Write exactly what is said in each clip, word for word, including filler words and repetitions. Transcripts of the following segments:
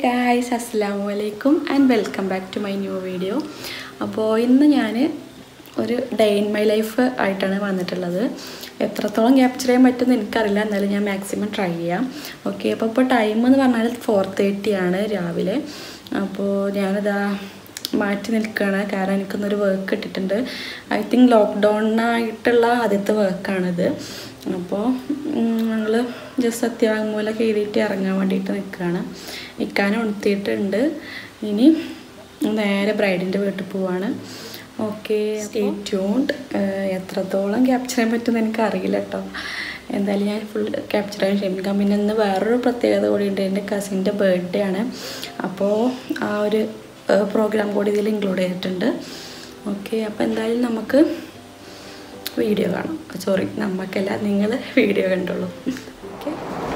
guys, assalamu alaikum and welcome back to my new video. അപ്പോൾ ഇന്ന് ഞാൻ ഒരു ഡേ ഇൻ മൈ ലൈഫ് ആയിട്ടാണ് വന്നിട്ടുള്ളത്. എത്രത്തോളം ക്യാപ്ചർ ചെയ്യാൻ പറ്റുമെന്ന് എനിക്കറിയില്ല, എന്നാലും ഞാൻ മാക്സിമം ട്രൈ ചെയ്യാം. ഓക്കെ, അപ്പോൾ ഇപ്പോൾ ടൈം എന്ന് പറഞ്ഞാൽ ഫോർ തേർട്ടി ആണ് രാവിലെ. അപ്പോൾ ഞാനിതാ മാറ്റി നിൽക്കുകയാണ്, കാരണം എനിക്കൊന്നൊരു വർക്ക് കിട്ടിയിട്ടുണ്ട്. ഐ തിങ്ക് ലോക്ക്ഡൗണായിട്ടുള്ള ആദ്യത്തെ വർക്കാണിത്. അപ്പോൾ ഞങ്ങൾ ജസ്റ്റ് സത്യവാങ്മൂലമൊക്കെ എഴുതിയിട്ട് ഇറങ്ങാൻ വേണ്ടിയിട്ട് നിൽക്കുകയാണ്. ഇക്കാനെ ഉണർത്തിയിട്ടുണ്ട്. ഇനി നേരെ ബ്രൈഡിൻ്റെ വീട്ടിൽ പോവാണ്. Okay, stay tuned. എത്രത്തോളം ക്യാപ്ചർ ചെയ്യാൻ പറ്റുമെന്ന് എനിക്കറിയില്ല കേട്ടോ. എന്തായാലും ഞാൻ ഫുൾ ക്യാപ്ചർ ചെയ്യാൻ ശ്രമിക്കാം. പിന്നെ ഇന്ന് വേറൊരു പ്രത്യേകത കൂടി ഉണ്ട്, എൻ്റെ കസിൻ്റെ ബർത്ത്ഡേ ആണ്. അപ്പോൾ ആ ഒരു പ്രോഗ്രാം കൂടി ഇതിൽ ഇൻക്ലൂഡ് ചെയ്തിട്ടുണ്ട്. ഓക്കെ, അപ്പോൾ എന്തായാലും നമുക്ക് വീഡിയോ കാണാം. സോറി, നമുക്കല്ല, നിങ്ങൾ വീഡിയോ കണ്ടോളൂ. ഓക്കെ,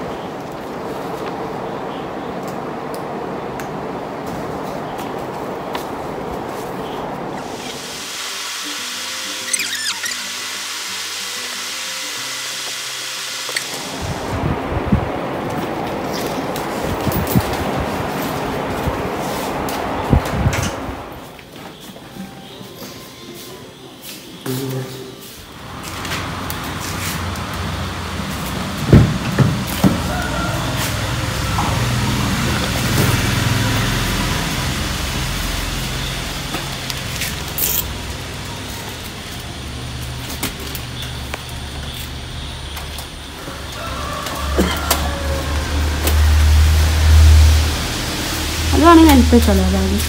അതാണെങ്കിൽ ഹെൽപ്പ് വെച്ചോളൂ. അതാണ്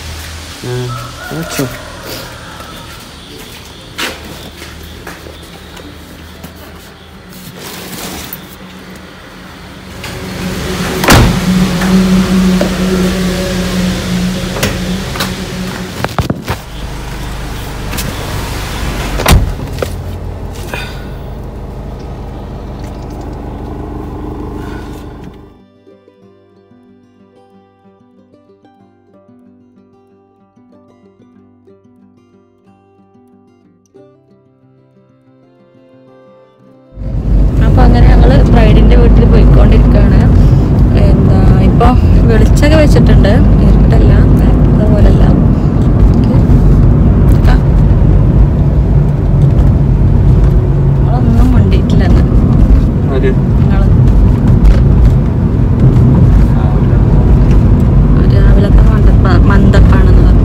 ബ്രൈഡിൻ്റെ വീട്ടിൽ പോയിക്കൊണ്ടിരിക്കുകയാണ്. എന്താ ഇപ്പോൾ വെളിച്ചൊക്കെ വെച്ചിട്ടുണ്ട്, ഇരുട്ടല്ല, അതുപോലല്ല. നമ്മളൊന്നും മുണ്ടിയിട്ടില്ല. നിങ്ങൾ രാവിലത്തെ മന്ദപ്പ മന്ദപ്പാണെന്ന് പറഞ്ഞു.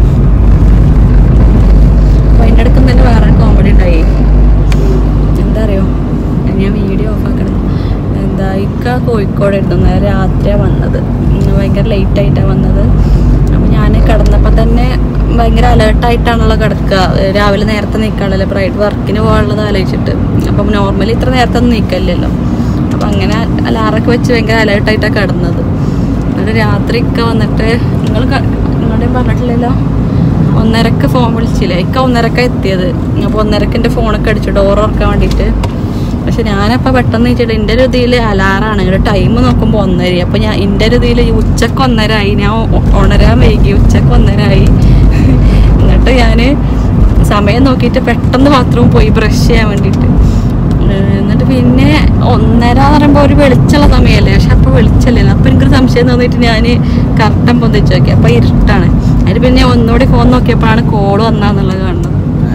അപ്പോൾ അതിൻ്റെ അടുത്ത് തന്നെ വേറെ കോമഡി ഉണ്ടായി. എന്താ അറിയോ, ഞാൻ വീഡിയോ ഓഫാക്കണം. എന്താ ഇക്ക കോഴിക്കോട് ഇരുന്നു, രാത്രിയാണ് വന്നത്, ഭയങ്കര ലേറ്റായിട്ടാണ് വന്നത്. അപ്പോൾ ഞാൻ കിടന്നപ്പോൾ തന്നെ ഭയങ്കര അലേർട്ടായിട്ടാണല്ലോ കിടക്കുക. രാവിലെ നേരത്തെ നീക്കാണല്ലോ ബ്രൈഡ് വർക്കിന് പോകാനുള്ളത് ആലോചിച്ചിട്ട്. അപ്പം നോർമലി ഇത്ര നേരത്തെ ഒന്നും നീക്കല്ലല്ലോ. അപ്പം അങ്ങനെ അലാറൊക്കെ വെച്ച് ഭയങ്കര അലേർട്ടായിട്ടാണ് കിടന്നത്. എന്നിട്ട് രാത്രി ഇക്ക വന്നിട്ട്, നിങ്ങൾ നിങ്ങളുടെയും പറഞ്ഞിട്ടില്ലല്ലോ, ഒന്നരക്ക് ഫോൺ വിളിച്ചില്ലേ. ഇക്ക ഒന്നരക്കാണ് എത്തിയത്. അപ്പോൾ ഒന്നരക്ക് എൻ്റെ ഫോണൊക്കെ അടിച്ചു ഡോർ തുറക്കാൻ വേണ്ടിയിട്ട്. പക്ഷെ ഞാനപ്പോൾ പെട്ടെന്ന് വെച്ചിട്ട് എൻ്റെ ഒരു ഇതിൽ അലാറാണ്, ഒരു ടൈം നോക്കുമ്പോൾ ഒന്നര. അപ്പോൾ ഞാൻ എൻ്റെ ഒരു ഇതിൽ ഉച്ചക്ക് ഒന്നരായി, ഞാൻ ഉണരാൻ വൈകി, ഉച്ചക്ക് ഒന്നരായി. എന്നിട്ട് ഞാൻ സമയം നോക്കിയിട്ട് പെട്ടെന്ന് ബാത്റൂമിൽ പോയി ബ്രഷ് ചെയ്യാൻ വേണ്ടിയിട്ട്. എന്നിട്ട് പിന്നെ ഒന്നര എന്ന് പറയുമ്പോൾ ഒരു വെളിച്ചുള്ള സമയമല്ലേ, പക്ഷെ അപ്പോൾ വെളിച്ചല്ലല്ലോ. അപ്പോൾ എനിക്കൊരു സംശയം തോന്നിയിട്ട് ഞാൻ കറക്റ്റം പൊന്തിച്ച് നോക്കി, അപ്പോൾ ഇരുട്ടാണ്. അതിന് പിന്നെ ഒന്നുകൂടി ഫോൺ നോക്കിയപ്പോഴാണ് കോള് വന്നാന്നുള്ളത് കാണുന്നത്.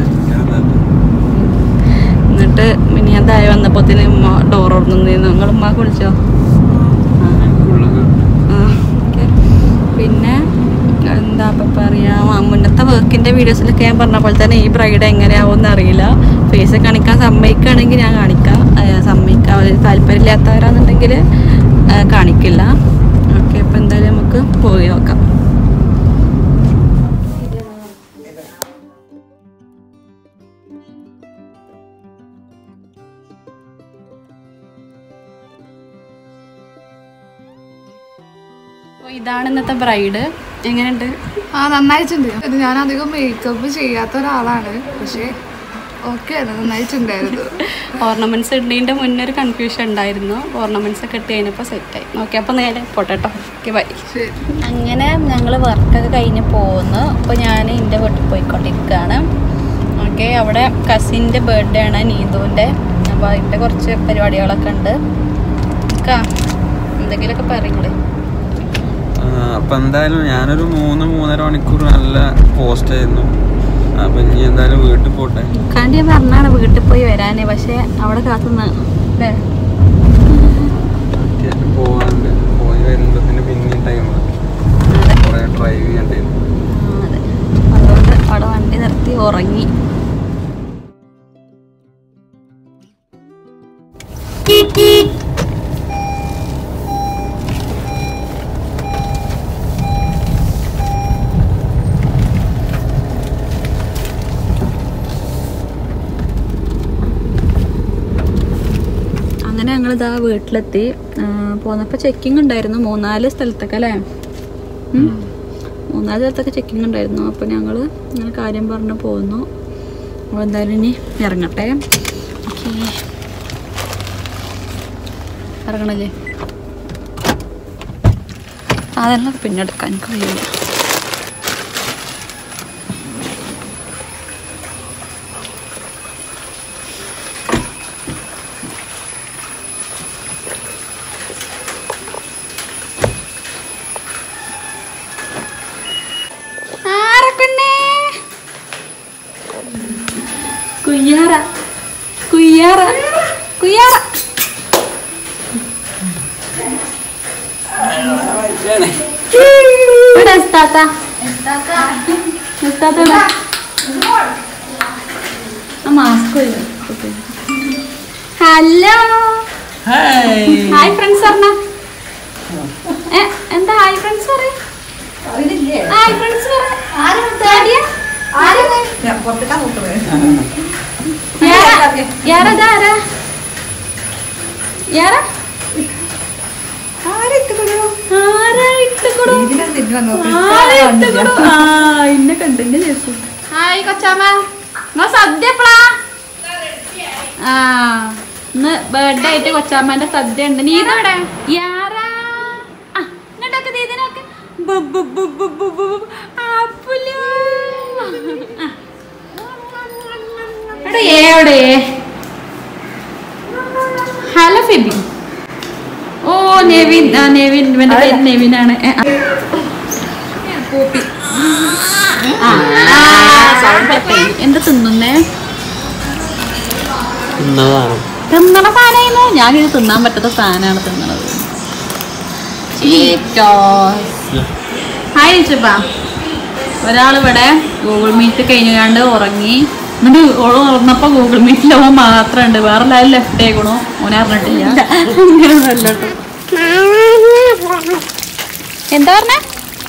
എന്നിട്ട് പിന്നെ ഞാൻ താഴെ വന്നപ്പോഴത്തേന് ഉമ്മ ഡോർ തുറന്നിരുന്നു. നിങ്ങൾ ഉമ്മക്ക് വിളിച്ചോ? ആ, ഓക്കെ. പിന്നെ എന്താ അപ്പം പറയാം, മുന്നത്തെ വർക്കിൻ്റെ വീഡിയോസിലൊക്കെ ഞാൻ പറഞ്ഞ പോലെ തന്നെ ഈ ബ്രൈഡ് എങ്ങനെയാവുമെന്ന് അറിയില്ല. ഫേസ് കാണിക്കാൻ സമ്മതിക്കുകയാണെങ്കിൽ ഞാൻ കാണിക്കാം, സമ്മതിക്കാൻ താല്പര്യമില്ലാത്തവരാണെന്നുണ്ടെങ്കിൽ കാണിക്കില്ല. ഓക്കെ, അപ്പം എന്തായാലും നമുക്ക് പോയി നോക്കാം. ഇതാണ് ഇന്നത്തെ ബ്രൈഡ്. എങ്ങനെയുണ്ട്? ആ, നന്നായിട്ടുണ്ട്. ഇത് ഞാൻ അധികം മേക്കപ്പ് ചെയ്യാത്ത ഒരാളാണ്, പക്ഷേ ഓക്കെ ആണ്, നന്നായിട്ടുണ്ടായിരുന്നു. ഓർണമെന്റ്സ് ഇടുന്നതിൻ്റെ മുന്നേ ഒരു കൺഫ്യൂഷൻ ഉണ്ടായിരുന്നു. ഓർണമെന്റ്സ് ഒക്കെ ഇട്ട് കഴിഞ്ഞപ്പോൾ സെറ്റായി. ഓക്കെ, അപ്പോൾ നേരെ പോട്ടെ കേട്ടോ. Okay, bye. അങ്ങനെ ഞങ്ങൾ വർക്കൊക്കെ കഴിഞ്ഞ് പോകുന്നു. അപ്പോൾ ഞാൻ എൻ്റെ വീട്ടിൽ പോയിക്കൊണ്ടിരിക്കുകയാണ്. ഓക്കെ, അവിടെ കസിൻ്റെ ബർത്ത്ഡേ ആണ്, നീതുവിൻ്റെ. അപ്പോൾ അതിൻ്റെ കുറച്ച് പരിപാടികളൊക്കെ ഉണ്ട്. എന്തെങ്കിലുമൊക്കെ പറയുന്നത്. അപ്പൊ എന്തായാലും ഞാനൊരു മൂന്ന് മൂന്നര മണിക്കൂർ നല്ല പോസ്റ്റ് ആയിരുന്നു. അപ്പൊ ഇനി എന്തായാലും വീട്ടിൽ പോട്ടെ. കണ്ടി പറഞ്ഞാണ് വീട്ടിൽ പോയി വരാനേ, പക്ഷെ അവിടെ കാത്തുനിന്ന് അല്ലേ പോവാണ്ട് പോയി വരുമ്പത്തിന് പിന്നെയും ടൈമാണ്. കുറെ ഡ്രൈവ് ചെയ്യണ്ടായിരുന്നു. അതെ, അതുകൊണ്ട് അവിടെ വണ്ടി നിർത്തി ഉറങ്ങി. അങ്ങനെ ഞങ്ങളിതാ വീട്ടിലെത്തി. പോന്നപ്പോൾ ചെക്കിങ് ഉണ്ടായിരുന്നു മൂന്നാല് സ്ഥലത്തൊക്കെ അല്ലേ, മൂന്നാല് സ്ഥലത്തൊക്കെ ചെക്കിങ് ഉണ്ടായിരുന്നു. അപ്പോൾ ഞങ്ങൾ ഇങ്ങനെ കാര്യം പറഞ്ഞ് പോന്നു. അപ്പോൾ എന്തായാലും ഇനി ഇറങ്ങട്ടെ. ഓക്കെ, ഇറങ്ങണല്ലേ? അതെല്ലാം പിന്നെ എടുക്കാൻ കഴിയില്ല. കുയ്യാറ കുയ്യാറ കുയ്യാറ മാസ്ക്. ഹലോ ഹായ് ഫ്രണ്ട്സ് പറഞ്ഞ എന്താ ഹായ് ഫ്രണ്ട്സ് പറ ഹായ് ഫ്രണ്ട്സ് പറ ഇന്നെ കണ്ടിന്റെ ചേച്ചി. ഹായ് കൊച്ചാമ്മ, സദ്യ എപ്പളാ? ആ ഇന്ന് ബർത്ത്ഡേ ആയിട്ട് കൊച്ചാമ്മന്റെ സദ്യ ഉണ്ട്. നീ ഇതവിടെ യാറാ ഇങ്ങോട്ടൊക്കെ ദീദിനൊക്കെ എവിടെ? Hello Phoebe. ഓ നെവിൻ, ആ നെവിൻ, ഇവന്റെ പേര് നെവിനാണ്. എന്താ തിന്നുന്നേ? തിന്നണ സാധനമായിരുന്നു. ഞാനിത് തിന്നാൻ പറ്റാത്ത സാധനമാണ് തിന്നണത്. ഹായ് ചുപ്പാ. ഒരാളിവിടെ ഗൂഗിൾ മീറ്റ് കഴിഞ്ഞാണ്ട് ഉറങ്ങി. എന്നിട്ട് ഓള് ഉറങ്ങപ്പോ ഗൂഗിൾ മീറ്റിൽ ഓൻ മാത്രം ഉണ്ട്, വേറെ എല്ലാവരും ലെഫ്റ്റ് ആയിക്കണു. ഓനെ അറിഞ്ഞിട്ടില്ല. അങ്ങനെയൊന്നുമല്ലോട്ടോ. എന്താ പറഞ്ഞേ?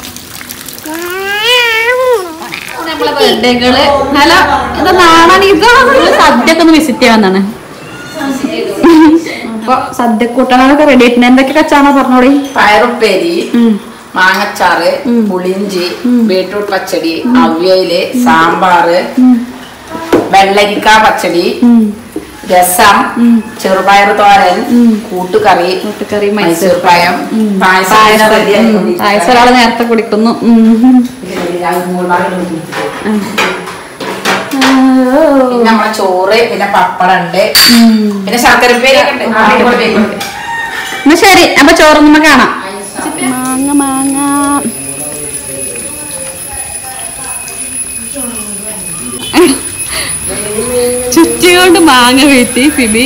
നമ്മളെ ബർത്ത്ഡേകള്. ഹലോ, എന്താ നാളാണ് ഇത്? സദ്യയൊക്കെ ഒന്ന് വിസിറ്റ് ചെയ്യാന്നാണ്. അപ്പൊ സദ്യ കൂട്ടാനൊക്കെ റെഡി ആയിട്ടുണ്ട്. എന്തൊക്കെ കച്ചാണോ പറഞ്ഞോളി? പയറുപ്പേരി, മാങ്ങച്ചാറ്, പുളിഞ്ചി, ബീട്രൂട്ട് പച്ചടി, അവിയല്, സാമ്പാറ്, വെള്ളരിക്ക പച്ചടി, രസം, ചെറുപയർ തോരൻ, കൂട്ടുകറി, കൂട്ടുകറി, മൈസൂർ പഴം, പായസം ഒരാള് നേരത്തെ കുടിക്കുന്നു. പിന്നെ നമ്മളെ ചോറ്, പിന്നെ പപ്പടം ഉണ്ട്, പിന്നെ ശർക്കരപ്പേരി ഒക്കെ ഉണ്ട്. എന്നാ ശരി, അപ്പൊ ചോറൊന്നും കാണാം. മാങ്ങ മാങ്ങ ചുറ്റിക്കൊണ്ട് മാങ്ങ വീട്ടി ഫിബി.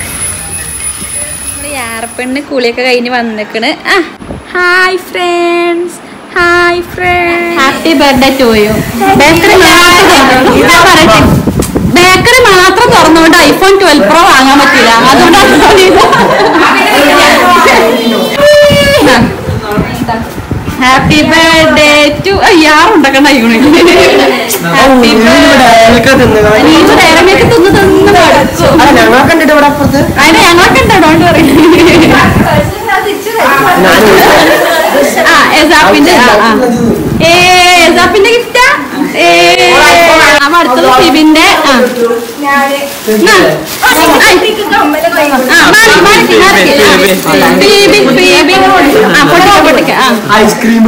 യാറപ്പെണ്ണ് കുളിയൊക്കെ കഴിഞ്ഞ് വന്നിക്കണ്. ആ hi friends, hi friends, happy birthday to you. Bakery പറയട്ടെ, ബേക്കറി മാത്രം തുറന്നുകൊണ്ട് ഐഫോൺ ട്വൽവ് പ്രോ വാങ്ങാൻ പറ്റില്ല. അതുകൊണ്ടാണ് ഹാപ്പി ബർത്ത്ഡേ ടു യാറുണ്ടാക്കണ്ട. ഹാപ്പി ബർത്ത്ഡേ തിന്ന് തിന്ന് പഠിച്ചു. ഞങ്ങളെ കണ്ടിട്ട് ഇവിടെ അപ്പുറത്ത് അതിന് ഞങ്ങളൊക്കെ ഉണ്ടോ? Don't worry. ആ എസാപ്പിന്റെ ഏ എസാപ്പിന്റെ ഗിഫ്റ്റാ. ഏ അടുത്തത് ഫിബിന്റെ. ആ ഐസ്ക്രീം.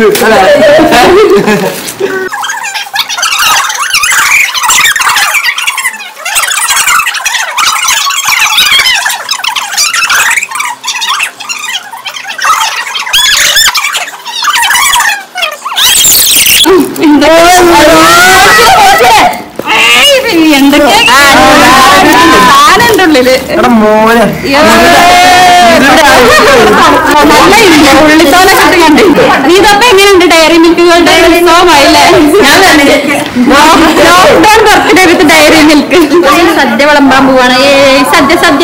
എന്തൊക്കെയാ ഉള്ളില് ഉള്ളിത്തോലൊക്കെ കണ്ട് ഇതൊക്കെ എങ്ങനെയുണ്ട് ഡയറി മിൽക്കുകളുടെ ഉത്സവമായില്ലേ lockdown birthday with dairy milk സദ്യ വിളമ്പാൻ പോവാണ് ഏ സദ്യ സദ്യ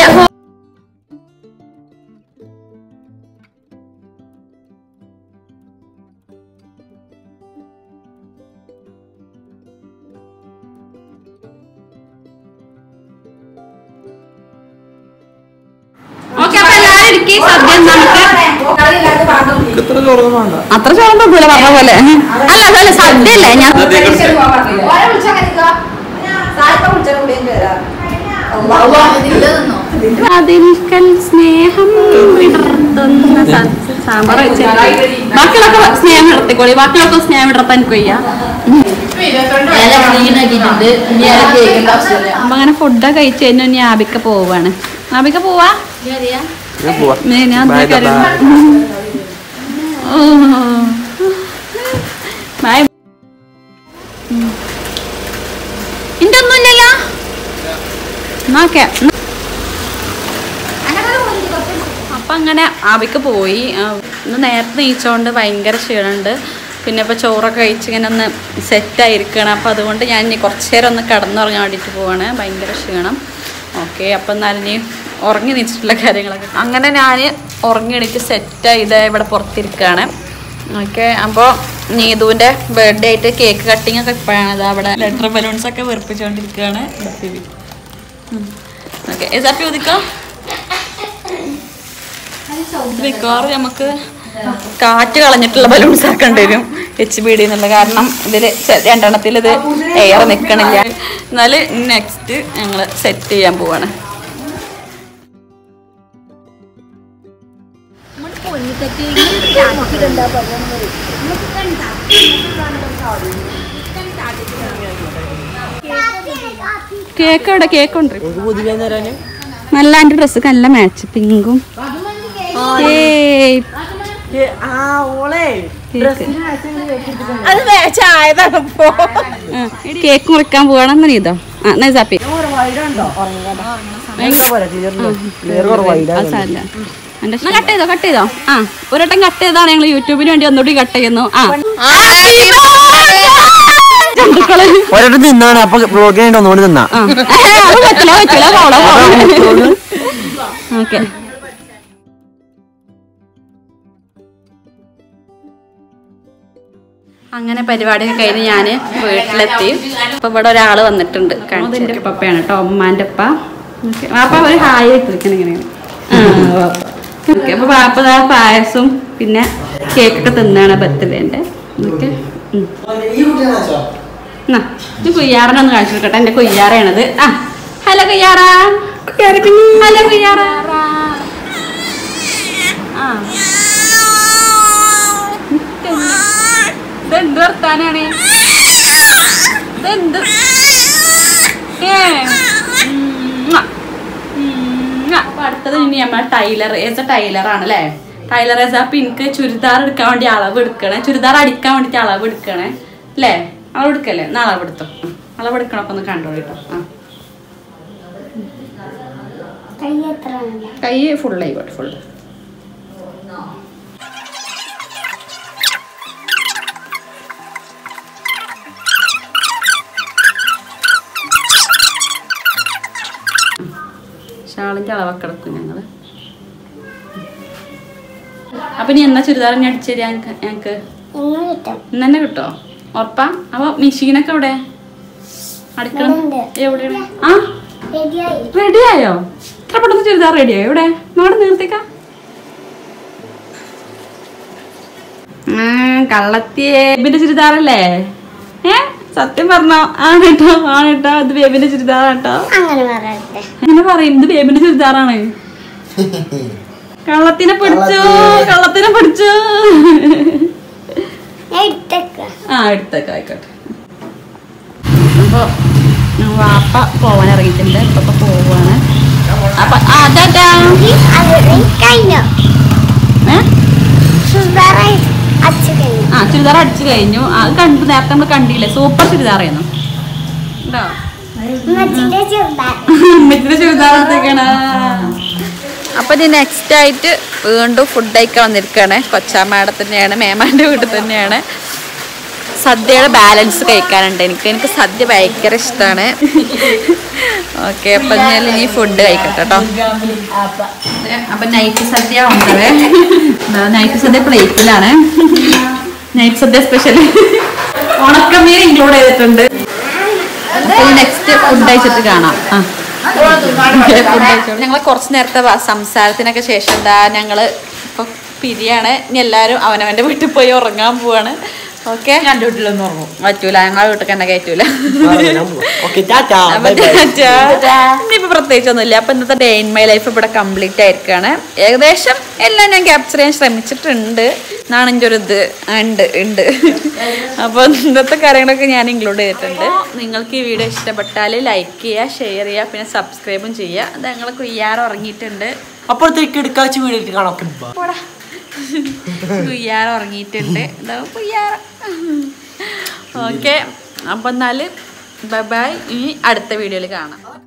അത്ര ചോളം നോക്കൂല പറഞ്ഞ പോലെ അല്ല അതല്ല സദ്യ അല്ലേ ഞാൻ അതിൽക്കൽ സ്നേഹം സാമ്പാർ ബാക്കിയൊക്കെ സ്നേഹം ഇടത്തിക്കോളി ബാക്കിയൊക്കെ സ്നേഹം ഇടർത്താൻ കൊയ്യാ അപ്പൊ അങ്ങനെ ഫുഡൊക്കെ കഴിച്ച് കഴിഞ്ഞാൽ ഇനി ആബിക്ക പോവാണ് ആബിക്ക പോവാ ഇന്റെ ഒന്നുമില്ലല്ലോ നോക്കെ അപ്പൊ അങ്ങനെ ആബിക്ക് പോയി ഇന്ന് നേരത്തെ നീച്ചോണ്ട് ഭയങ്കര ക്ഷീണമുണ്ട് പിന്നെ ഇപ്പൊ ചോറൊക്കെ കഴിച്ച് ഇങ്ങനെ ഒന്ന് സെറ്റായിരിക്കണം അപ്പൊ അതുകൊണ്ട് ഞാൻ ഇനി കുറച്ചു നേരം ഒന്ന് കിടന്നുറങ്ങാൻ വേണ്ടിയിട്ട് പോവാണ് ഭയങ്കര ക്ഷീണം ഓക്കെ അപ്പം എന്നാലും ഇനി ഉറങ്ങി നീച്ചിട്ടുള്ള കാര്യങ്ങളൊക്കെ അങ്ങനെ ഞാൻ ഉറങ്ങി എണീറ്റ് സെറ്റായി ഇത് ഇവിടെ പുറത്തിരിക്കുകയാണ് ഓക്കെ അപ്പോൾ നീതുവിൻ്റെ ബർത്ത്ഡേ ആയിട്ട് കേക്ക് കട്ടിങ് ഒക്കെ ഇപ്പോഴാണ് അത് അവിടെ ലെറ്റർ ബലൂൺസ് ഒക്കെ വെറുപ്പിച്ചുകൊണ്ടിരിക്കുകയാണ് ഓക്കെ ഏതാപ്പി ഉദിക്കോ മിക്കവാറും നമുക്ക് കാറ്റ് കളഞ്ഞിട്ടുള്ള ബലൂൺസ് ആക്കേണ്ടി വരും എച്ച് ബി ഡി എന്നുള്ള കാരണം ഇതിൽ രണ്ടെണ്ണത്തിൽ ഇത് എയർ നിൽക്കണില്ല എന്നാൽ നെക്സ്റ്റ് ഞങ്ങൾ സെറ്റ് ചെയ്യാൻ പോവാണ് കേക്ക് എവിടെ കേക്ക് ഉണ്ട് നല്ല എൻ്റെ ഡ്രസ്സ് നല്ല മാച്ച് പിങ്കും കേക്ക് മുറിക്കാൻ പോവാണെന്ന് നീതോ ആ നൈസാപ്പി കട്ട് ചെയ്തോ കട്ട് ചെയ്തോ ആ ഒരട്ടം കട്ട് ചെയ്താണ് ഞങ്ങൾ യൂട്യൂബിന് വേണ്ടി ഒന്നുകൂടി കട്ട് ചെയ്യുന്നു ആ ഒരട്ടം തിന്നാണ് അപ്പൊ ബ്ലോഗിനായിട്ട് ഒന്നുകൂടി തിന്നാ പറ്റില്ല പറ്റില്ല ഓക്കെ അങ്ങനെ പരിപാടിയൊക്കെ കഴിഞ്ഞ് ഞാൻ വീട്ടിലെത്തി അപ്പൊ ഇവിടെ ഒരാൾ വന്നിട്ടുണ്ട് കാണിച്ചു പപ്പയാണ് കേട്ടോ ഉമ്മാൻ്റെ അപ്പ ഓക്കെ പാപ്പ ഒരു ഹായ് ഇട്ടിരിക്കണം ഇങ്ങനെയാണ് ഓക്കെ അപ്പൊ പാപ്പ ആ പായസം പിന്നെ കേക്കൊക്കെ തിന്നാണ് ബർത്ത്ഡേന്റെ ഓക്കെ ഇത് കുയ്യാറനൊന്ന് കാണിച്ചു കൊടുക്കട്ടെ എന്റെ കുയ്യാറയാണത് ആ ഹലോ കുയ്യാറ ഹലോ കുയ്യാറ ആ ഇതെന്ത് വർത്താനാണ് ഇതെന്ത് അപ്പൊ അടുത്തത് ഇനി നമ്മളെ ടൈലർ ഏസ് എ ടൈലർ ആണ് അല്ലേ ടൈലർ ഏസ് അപ്പൊ എനിക്ക് ചുരിദാർ എടുക്കാൻ വേണ്ടി അളവ് എടുക്കണേ ചുരിദാർ അടിക്കാൻ വേണ്ടിട്ട് അളവ് എടുക്കണേ അല്ലേ അളവ് എടുക്കല്ലേ എന്നാ അളവ് എടുത്തോ അളവ് എടുക്കണൊക്കെ ഒന്ന് കണ്ടോളൂ കേട്ടോ ആ കൈ ഫുൾ ആയിക്കോട്ടെ ഫുള്ള് ഷാളിൻ്റെ അളവൊക്കെ എടുക്കും ഞങ്ങൾ അപ്പൊ നീ എന്നാ ചുരിദാർ ഇനി അടിച്ചു തരാ ഞങ്ങക്ക് ഇന്ന് തന്നെ കിട്ടോ ഉറപ്പാ അപ്പൊ മെഷീനൊക്കെ എവിടെ അടിക്കണം എവിടെയാണ് ആ റെഡിയായോ ഇത്ര പെട്ടെന്ന് ചുരിദാർ റെഡിയായോ എവിടെ നോടെ നിർത്തിക്ക കള്ളത്തിയേ ബേബിന്റെ ചുരിദാറല്ലേ ഏ സത്യം പറഞ്ഞോ ആണേട്ടോ ആണേട്ടോ ഇത് ബേബിന്റെ ചുരിദാറാട്ടോ അങ്ങനെ പറയും ഇത് ബേബിന്റെ ചുരിദാറാണ് കള്ളത്തിനെ പിടിച്ചു കള്ളത്തിനെ പിടിച്ചു ആ എടുത്തേക്ക ആയിക്കോട്ടെ അപ്പൊ വാപ്പ പോവാൻ ഇറങ്ങിയിട്ടുണ്ട് ഇപ്പൊ പോവാണ് അപ്പൊ അതാ ആ ചുരിദാർ അടിച്ചു കഴിഞ്ഞു. അത് കണ്ടു നേരത്തെ നമ്മൾ കണ്ടില്ലേ, സൂപ്പർ ചുരിദാറായിരുന്നു. ഉമ്മച്ചിന്റെ ചുരിദാർ എടുത്തേക്കാണ്. അപ്പൊ ഇനി നെക്സ്റ്റ് ആയിട്ട് വീണ്ടും ഫുഡ് കഴിക്കാൻ വന്നിരിക്കുകയാണ്. കൊച്ചാമ്മയുടെ തന്നെയാണ്, മേമാന്റെ വീട്ടിൽ തന്നെയാണ്. സദ്യയുടെ ബാലൻസ് കഴിക്കാനുണ്ട് എനിക്ക്. എനിക്ക് സദ്യ ഭയങ്കര ഇഷ്ടമാണ്. ഓക്കെ, അപ്പൊ ഞാൻ ഇനി ഫുഡ് കഴിക്കട്ടെ കേട്ടോ. അപ്പൊ നൈറ്റ് സദ്യ ഉണ്ടവേ. നൈറ്റ് സദ്യ പ്ലേറ്റിലാണ്. നൈറ്റ് സദ്യ സ്പെഷ്യൽ ഉണക്കമീൻ ഇൻക്ലൂഡ് ചെയ്തിട്ടുണ്ട്. നെക്സ്റ്റ് ഫുഡ് കഴിച്ചിട്ട് കാണാം. ആ ഞങ്ങൾ കുറച്ച് നേരത്തെ സംസാരത്തിനൊക്കെ ശേഷം എന്താ ഞങ്ങള് ഇപ്പൊ പിരിയാണ്. ഇനി എല്ലാരും അവനവന്റെ വീട്ടിൽ പോയി ഉറങ്ങാൻ പോവാണ്. ഓക്കെ, എന്റെ വീട്ടിലൊന്നും ഉറങ്ങും പറ്റൂല, ഞങ്ങളെ വീട്ടിൽ തന്നെ കയറ്റൂല. പറ്റൂല. ഇനിയിപ്പോ പ്രത്യേകിച്ചൊന്നുമില്ല. അപ്പൊ ഇന്നത്തെ ഡേ ഇൻ മൈ ലൈഫ് ഇവിടെ കംപ്ലീറ്റ് ആയിരിക്കാണ്. ഏകദേശം എല്ലാം ഞാൻ ക്യാപ്ചർ ചെയ്യാൻ ശ്രമിച്ചിട്ടുണ്ട്. നാണെൻ്റെ ഒരു ഇത് ഉണ്ട് ഉണ്ട് അപ്പൊ ഇന്നത്തെ കാര്യങ്ങളൊക്കെ ഞാൻ ഇൻക്ലൂഡ് ചെയ്തിട്ടുണ്ട്. നിങ്ങൾക്ക് ഈ വീഡിയോ ഇഷ്ടപ്പെട്ടാൽ ലൈക്ക് ചെയ്യുക, ഷെയർ ചെയ്യുക, പിന്നെ സബ്സ്ക്രൈബും ചെയ്യുക. അത് ഞങ്ങൾ കുയ്യാറ് ഉറങ്ങിയിട്ടുണ്ട്. അപ്പോഴത്തേക്ക് എടുക്കാച്ച വീഡിയോ കാണാം. കുയ്യാറ് ഉറങ്ങിയിട്ടുണ്ട്. കുയ്യാറ് ഓക്കെ. അപ്പൊ എന്നാല് ബൈ ബൈ. ഇനി അടുത്ത വീഡിയോയിൽ കാണാം.